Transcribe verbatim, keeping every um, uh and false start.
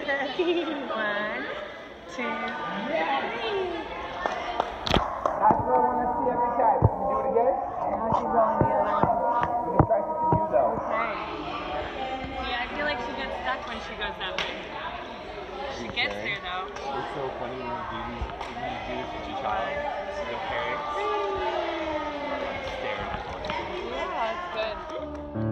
One, two, three. That's what I want to see every time. Can you do it again? Now she's rolling the other one. Let me try something new though. Okay. Yeah, I feel like she gets stuck when she goes that way. She gets Okay. there though. It's so funny when you do these, when you do this with your child. The parents stare at one. Yeah, it's good.